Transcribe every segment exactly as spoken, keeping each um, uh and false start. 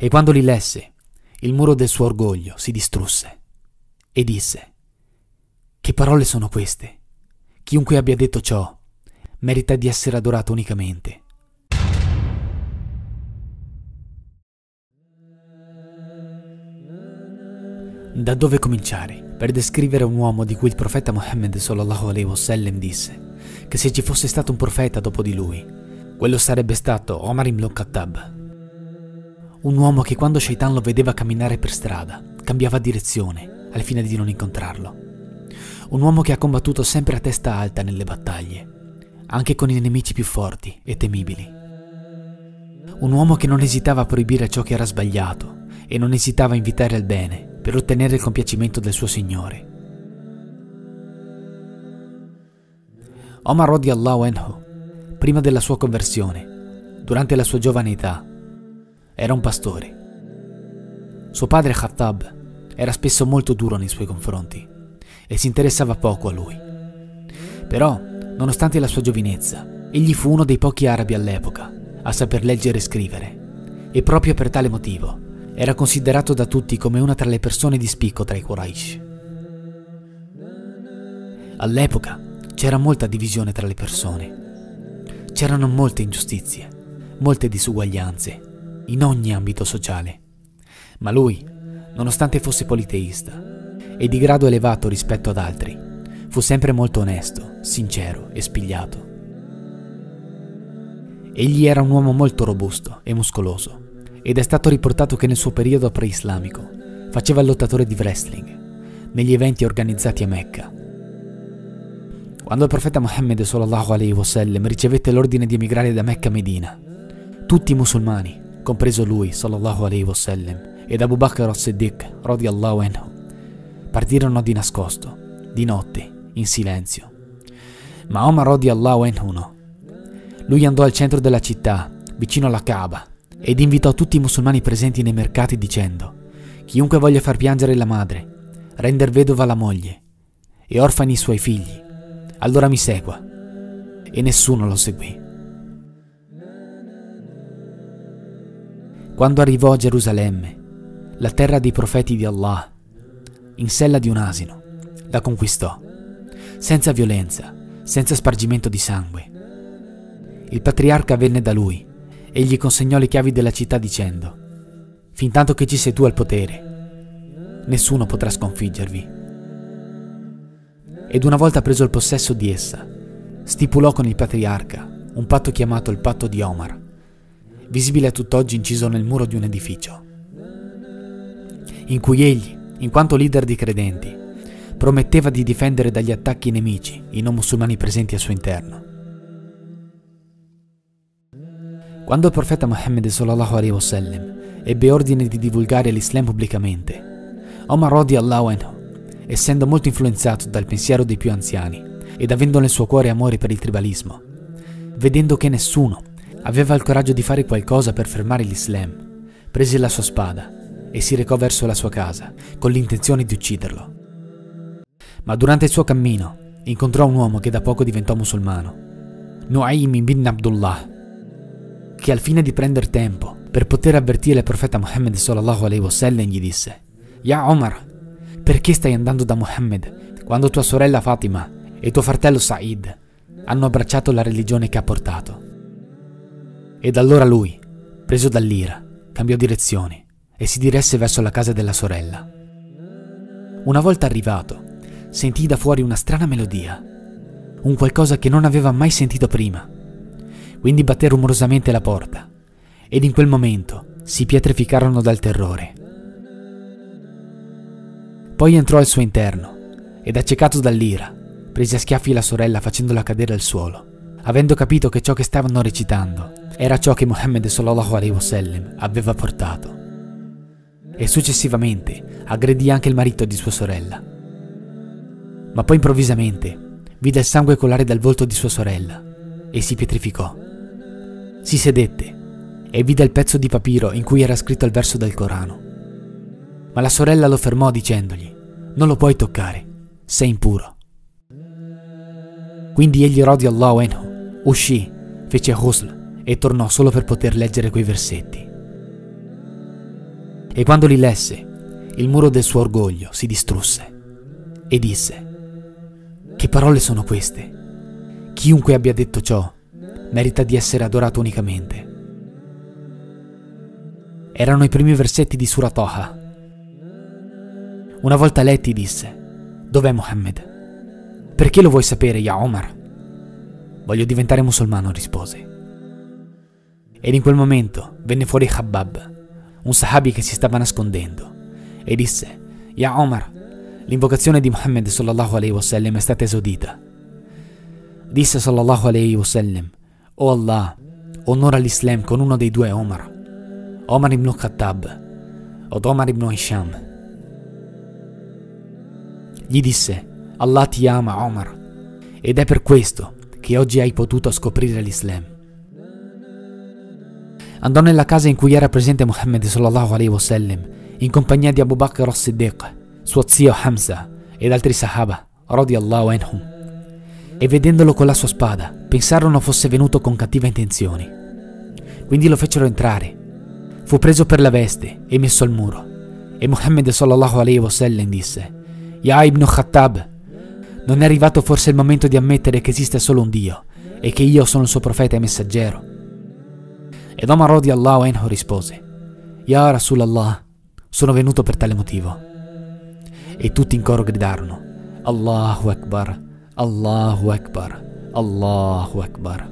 E quando li lesse, il muro del suo orgoglio si distrusse e disse: «Che parole sono queste? Chiunque abbia detto ciò merita di essere adorato unicamente». Da dove cominciare per descrivere un uomo di cui il profeta Muhammad sallallahu alaihi wasallam disse che se ci fosse stato un profeta dopo di lui, quello sarebbe stato Omar ibn al-Khattab. Un uomo che quando Shaitan lo vedeva camminare per strada cambiava direzione al fine di non incontrarlo. Un uomo che ha combattuto sempre a testa alta nelle battaglie, anche con i nemici più forti e temibili. Un uomo che non esitava a proibire ciò che era sbagliato e non esitava a invitare al bene per ottenere il compiacimento del suo Signore. Omar radiyallahu anhu, prima della sua conversione, durante la sua giovane età, era un pastore. Suo padre Khattab era spesso molto duro nei suoi confronti e si interessava poco a lui. Però, nonostante la sua giovinezza, egli fu uno dei pochi arabi all'epoca a saper leggere e scrivere, e proprio per tale motivo era considerato da tutti come una tra le persone di spicco tra i Quraysh. All'epoca c'era molta divisione tra le persone. C'erano molte ingiustizie, molte disuguaglianze, in ogni ambito sociale. Ma lui, nonostante fosse politeista e di grado elevato rispetto ad altri, fu sempre molto onesto, sincero e spigliato. Egli era un uomo molto robusto e muscoloso, ed è stato riportato che nel suo periodo pre-islamico faceva il lottatore di wrestling negli eventi organizzati a Mecca. Quando il profeta Muhammad sallallahu alaihi wasallam ricevette l'ordine di emigrare da Mecca a Medina, tutti i musulmani, compreso lui sallallahu alaihi wasallam ed Abu Bakr as-Siddiq radiyallahu anhu, partirono di nascosto, di notte, in silenzio. Ma Omar radiyallahu anhu no. Lui andò al centro della città, vicino alla Kaaba, ed invitò tutti i musulmani presenti nei mercati dicendo: «Chiunque voglia far piangere la madre, render vedova la moglie e orfani i suoi figli, allora mi segua». E nessuno lo seguì. Quando arrivò a Gerusalemme, la terra dei profeti di Allah, in sella di un asino, la conquistò, senza violenza, senza spargimento di sangue. Il patriarca venne da lui e gli consegnò le chiavi della città dicendo: «Fintanto che ci sei tu al potere, nessuno potrà sconfiggervi». Ed una volta preso il possesso di essa, stipulò con il patriarca un patto chiamato il patto di Omar, visibile a tutt'oggi inciso nel muro di un edificio, in cui egli, in quanto leader di credenti, prometteva di difendere dagli attacchi nemici i non musulmani presenti al suo interno. Quando il profeta Muhammad sallallahu alaihi wasallam ebbe ordine di divulgare l'Islam pubblicamente, Omar radiyallahu anhu, essendo molto influenzato dal pensiero dei più anziani ed avendo nel suo cuore amore per il tribalismo, vedendo che nessuno aveva il coraggio di fare qualcosa per fermare l'Islam, prese la sua spada e si recò verso la sua casa con l'intenzione di ucciderlo. Ma durante il suo cammino incontrò un uomo che da poco diventò musulmano, Nu'aym ibn Abdullah, che al fine di prendere tempo per poter avvertire il profeta Muhammad sallallahu alaihi wasallam gli disse: «Ya Omar, perché stai andando da Muhammad quando tua sorella Fatima e tuo fratello Sa'id hanno abbracciato la religione che ha portato?» Ed allora lui, preso dall'ira, cambiò direzione e si diresse verso la casa della sorella. Una volta arrivato, sentì da fuori una strana melodia, un qualcosa che non aveva mai sentito prima. Quindi batté rumorosamente la porta, ed in quel momento si pietrificarono dal terrore. Poi entrò al suo interno, ed accecato dall'ira, prese a schiaffi la sorella facendola cadere al suolo, avendo capito che ciò che stavano recitando era ciò che Muhammad sallallahu alaihi wasallam aveva portato. E successivamente aggredì anche il marito di sua sorella. Ma poi improvvisamente vide il sangue colare dal volto di sua sorella e si pietrificò. Si sedette e vide il pezzo di papiro in cui era scritto il verso del Corano. Ma la sorella lo fermò dicendogli: «Non lo puoi toccare, sei impuro». Quindi egli radiyallahu anhu uscì, fece ghusl e tornò solo per poter leggere quei versetti. E quando li lesse, il muro del suo orgoglio si distrusse e disse: che parole sono queste? Chiunque abbia detto ciò merita di essere adorato unicamente. Erano i primi versetti di Sura Taha. Una volta letti disse: dov'è Muhammad? Perché lo vuoi sapere, ya Omar? Voglio diventare musulmano, rispose. Ed in quel momento venne fuori Khabbab, un sahabi che si stava nascondendo, e disse: Ya Omar, l'invocazione di Muhammad sallallahu alaihi wasallam è stata esaudita. Disse sallallahu alaihi wasallam: O Allah, onora l'Islam con uno dei due Omar, Omar ibn Khattab o Omar ibn Hisham. Gli disse: Allah ti ama, Omar, ed è per questo che oggi hai potuto scoprire l'Islam. Andò nella casa in cui era presente Muhammad sallallahu alaihi wasallam in compagnia di Abu Bakr as-Siddiq, suo zio Hamza ed altri sahaba radiyallahu anhum, e vedendolo con la sua spada pensarono fosse venuto con cattive intenzioni. Quindi lo fecero entrare. Fu preso per la veste e messo al muro, e Muhammad sallallahu alaihi wasallam disse: Ya ibn Khattab, non è arrivato forse il momento di ammettere che esiste solo un Dio e che io sono il suo profeta e messaggero? Ed Omar radiyallahu anhu rispose: Ya Rasulallah, sono venuto per tale motivo. E tutti in coro gridarono: Allahu Akbar, Allahu Akbar, Allahu Akbar.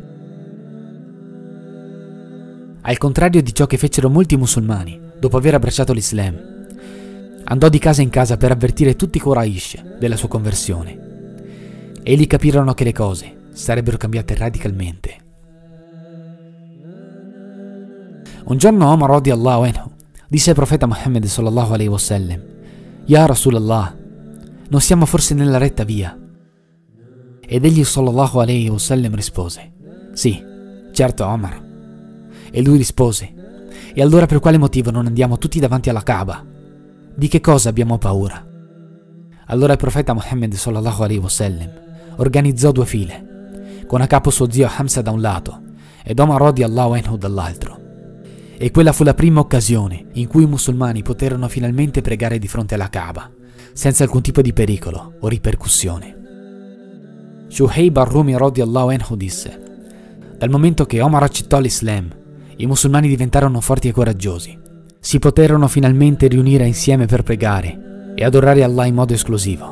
Al contrario di ciò che fecero molti musulmani dopo aver abbracciato l'Islam, andò di casa in casa per avvertire tutti i Quraysh della sua conversione. Egli capirono che le cose sarebbero cambiate radicalmente. Un giorno Omar radiyallahu anhu disse al profeta Muhammad sallallahu alaihi wasallam: Ya Rasulallah, non siamo forse nella retta via? Ed egli sallallahu alaihi wasallam rispose: sì, certo Omar. E lui rispose: e allora per quale motivo non andiamo tutti davanti alla Kaaba? Di che cosa abbiamo paura? Allora il profeta Muhammad sallallahu alaihi wasallam organizzò due file, con a capo suo zio Hamza da un lato ed Omar radiyallahu anhu dall'altro. E quella fu la prima occasione in cui i musulmani poterono finalmente pregare di fronte alla Kaaba, senza alcun tipo di pericolo o ripercussione. Shuhayb al-Rumi radiyallahu anhu disse: dal momento che Omar accettò l'Islam, i musulmani diventarono forti e coraggiosi. Si poterono finalmente riunire insieme per pregare e adorare Allah in modo esclusivo.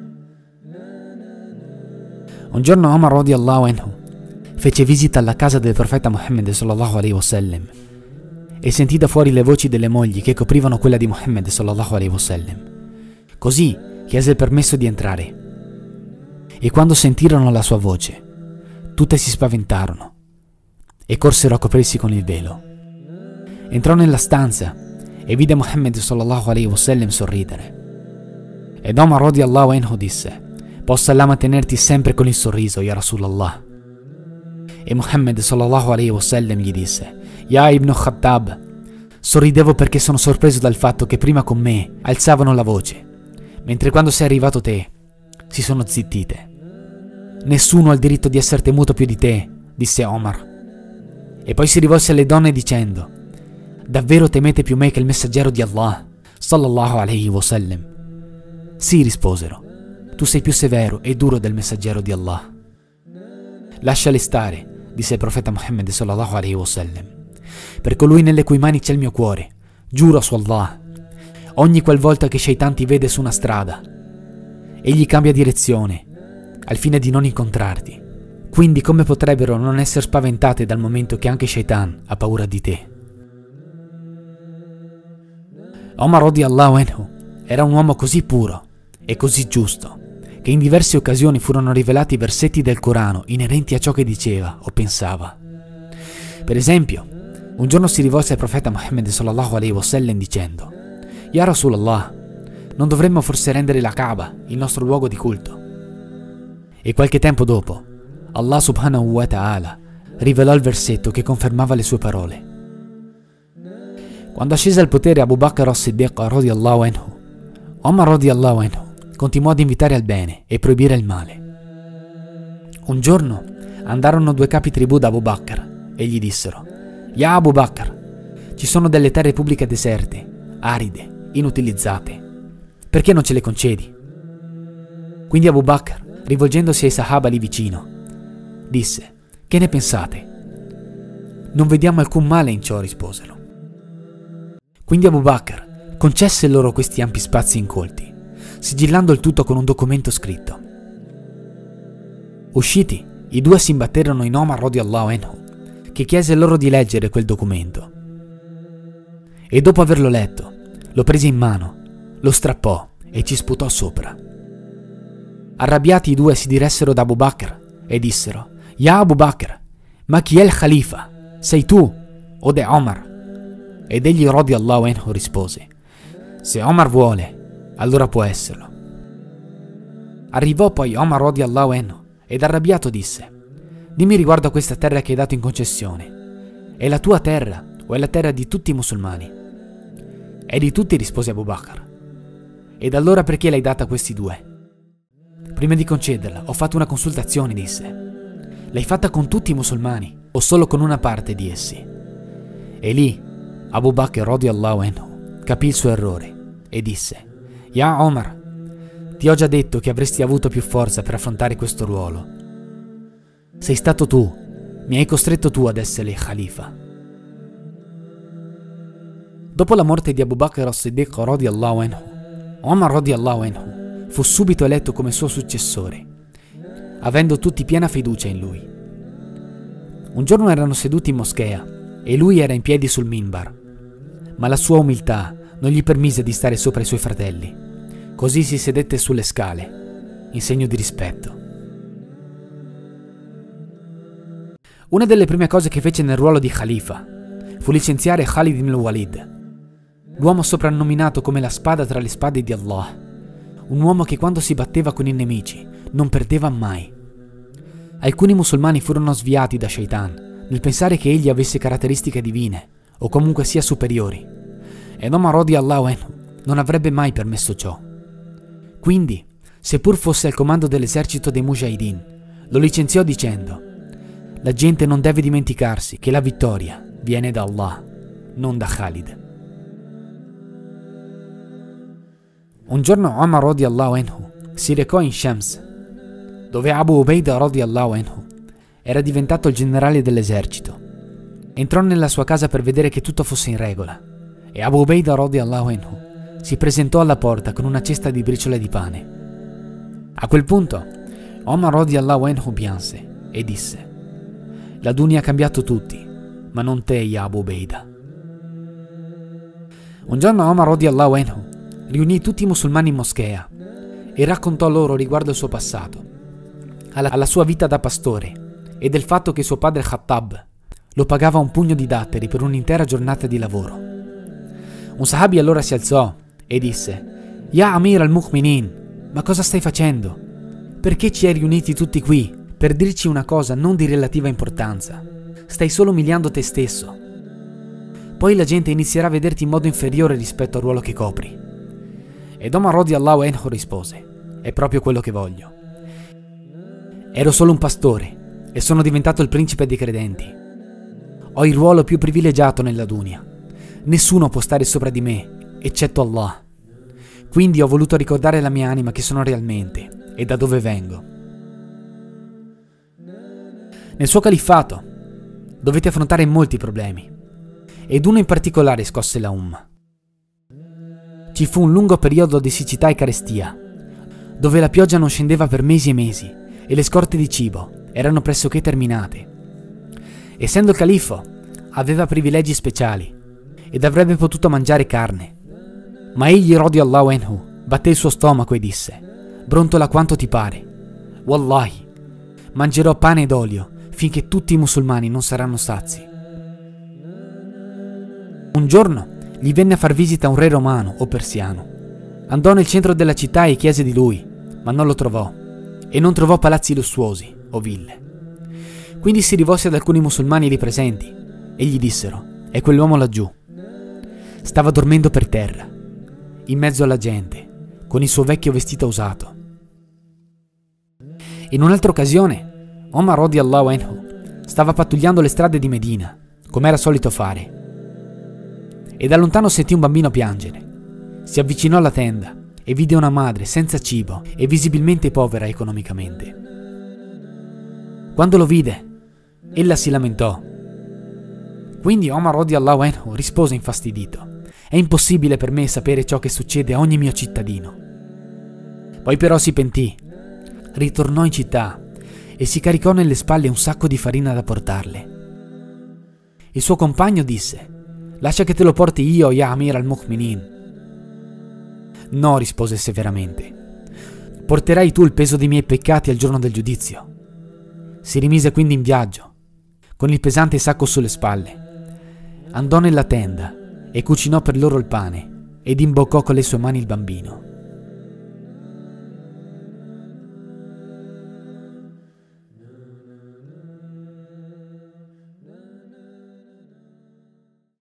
Un giorno Omar radiyallahu anhu fece visita alla casa del profeta Muhammad sallallahu alaihi wasallam e sentì da fuori le voci delle mogli che coprivano quella di Muhammad sallallahu alaihi wasallam. Così chiese il permesso di entrare. E quando sentirono la sua voce, tutte si spaventarono e corsero a coprirsi con il velo. Entrò nella stanza e vide Muhammad sallallahu alaihi wasallam sorridere. Ed Omar radiyallahu anhu disse: possa Allah mantenerti sempre con il sorriso, ya Rasulallah. E Muhammad sallallahu alaihi wasallam gli disse: Ya ibn Khattab, sorridevo perché sono sorpreso dal fatto che prima con me alzavano la voce, mentre quando sei arrivato te si sono zittite. Nessuno ha il diritto di essere temuto più di te, disse Omar. E poi si rivolse alle donne dicendo: davvero temete più me che il messaggero di Allah sallallahu alaihi wasallam? Sì, risposero, tu sei più severo e duro del messaggero di Allah. Lasciale stare, disse il profeta Muhammad sallallahu alaihi wasallam, per colui nelle cui mani c'è il mio cuore, giuro su Allah, ogni qualvolta che Shaitan ti vede su una strada, egli cambia direzione al fine di non incontrarti. Quindi come potrebbero non essere spaventate dal momento che anche Shaitan ha paura di te? Omar radiyallahu anhu era un uomo così puro e così giusto che in diverse occasioni furono rivelati versetti del Corano inerenti a ciò che diceva o pensava. Per esempio, un giorno si rivolse al profeta Muhammad sallallahu alaihi wasallam dicendo: Ya Rasulallah, non dovremmo forse rendere la Kaaba il nostro luogo di culto? E qualche tempo dopo Allah subhanahu wa ta'ala rivelò il versetto che confermava le sue parole. Quando ascese al potere Abu Bakr as-Siddiq radiyallahu anhu, Omar radiyallahu anhu continuò ad invitare al bene e proibire il male. Un giorno andarono due capi tribù da Abu Bakr e gli dissero: Ya Abu Bakr, ci sono delle terre pubbliche deserte, aride, inutilizzate. Perché non ce le concedi? Quindi Abu Bakr, rivolgendosi ai Sahaba lì vicino, disse: che ne pensate? Non vediamo alcun male in ciò, risposero. Quindi Abu Bakr concesse loro questi ampi spazi incolti, sigillando il tutto con un documento scritto. Usciti, i due si imbatterono in Omar radiallahu anhu, che chiese loro di leggere quel documento. E dopo averlo letto, lo prese in mano, lo strappò e ci sputò sopra. Arrabbiati i due si diressero da Abu Bakr e dissero: Ya Abu Bakr, ma chi è il Khalifa? Sei tu o è Omar? Ed egli radiallahu anhu rispose: se Omar vuole, allora può esserlo. Arrivò poi Omar radiallahu anhu ed arrabbiato disse: dimmi riguardo a questa terra che hai dato in concessione, è la tua terra o è la terra di tutti i musulmani? È di tutti, rispose Abu Bakr. Ed allora perché l'hai data a questi due? Prima di concederla ho fatto una consultazione, disse. L'hai fatta con tutti i musulmani o solo con una parte di essi? E lì Abu Bakr radiallahu anhu capì il suo errore e disse: Ya Omar, ti ho già detto che avresti avuto più forza per affrontare questo ruolo. Sei stato tu, mi hai costretto tu ad essere il Khalifa. Dopo la morte di Abu Bakr as-Siddiq radiallahu anhu, Omar radiallahu anhu fu subito eletto come suo successore, avendo tutti piena fiducia in lui. Un giorno erano seduti in moschea e lui era in piedi sul minbar, ma la sua umiltà non gli permise di stare sopra i suoi fratelli. Così si sedette sulle scale, in segno di rispetto. Una delle prime cose che fece nel ruolo di Khalifa fu licenziare Khalid ibn al-Walid, l'uomo soprannominato come la spada tra le spade di Allah, un uomo che quando si batteva con i nemici non perdeva mai. Alcuni musulmani furono sviati da Shaitan nel pensare che egli avesse caratteristiche divine o comunque sia superiori, ed Omar radiallahu anhu non avrebbe mai permesso ciò. Quindi, seppur fosse al comando dell'esercito dei Mujahideen, lo licenziò dicendo: la gente non deve dimenticarsi che la vittoria viene da Allah, non da Khalid. Un giorno Omar radiallahu anhu si recò in Shams, dove Abu Ubaidah radiallahu anhu era diventato il generale dell'esercito. Entrò nella sua casa per vedere che tutto fosse in regola, e Abu Ubaidah radiallahu anhu si presentò alla porta con una cesta di briciole di pane. A quel punto Omar radiallahu anhu pianse e disse: la dunia ha cambiato tutti, ma non te, ya Abu Ubaidah. Un giorno Omar radiallahu anhu riunì tutti i musulmani in moschea e raccontò loro riguardo il suo passato, alla, alla sua vita da pastore e del fatto che suo padre Khattab lo pagava un pugno di datteri per un'intera giornata di lavoro. Un sahabi allora si alzò e disse: Ya Amir al-Mu'minin, ma cosa stai facendo? Perché ci hai riuniti tutti qui per dirci una cosa non di relativa importanza? Stai solo umiliando te stesso. Poi la gente inizierà a vederti in modo inferiore rispetto al ruolo che copri. Ed Omar radiallahu anhu rispose: è proprio quello che voglio. Ero solo un pastore e sono diventato il principe dei credenti. Ho il ruolo più privilegiato nella dunia. Nessuno può stare sopra di me, eccetto Allah. Quindi ho voluto ricordare la mia anima che sono realmente e da dove vengo. Nel suo califfato dovete affrontare molti problemi, ed uno in particolare scosse la Umma. Ci fu un lungo periodo di siccità e carestia, dove la pioggia non scendeva per mesi e mesi e le scorte di cibo erano pressoché terminate. Essendo il califfo, aveva privilegi speciali ed avrebbe potuto mangiare carne, ma egli radiallahu anhu batté il suo stomaco e disse: brontola quanto ti pare, wallahi, mangerò pane ed olio finché tutti i musulmani non saranno sazi. Un giorno gli venne a far visita un re romano o persiano. Andò nel centro della città e chiese di lui, ma non lo trovò, e non trovò palazzi lussuosi o ville. Quindi si rivolse ad alcuni musulmani lì presenti e gli dissero: è quell'uomo laggiù. Stava dormendo per terra, in mezzo alla gente, con il suo vecchio vestito usato. In un'altra occasione, Omar radiallahu anhu stava pattugliando le strade di Medina, come era solito fare. e da lontano sentì un bambino piangere. Si avvicinò alla tenda e vide una madre senza cibo e visibilmente povera economicamente. Quando lo vide, ella si lamentò. Quindi Omar radiallahu anhu rispose infastidito: è impossibile per me sapere ciò che succede a ogni mio cittadino. Poi però si pentì, ritornò in città e si caricò nelle spalle un sacco di farina da portarle. Il suo compagno disse: lascia che te lo porti io, ya Amir al-Mu'minin. No, rispose severamente, porterai tu il peso dei miei peccati al giorno del giudizio. Si rimise quindi in viaggio, con il pesante sacco sulle spalle. Andò nella tenda e cucinò per loro il pane ed imboccò con le sue mani il bambino.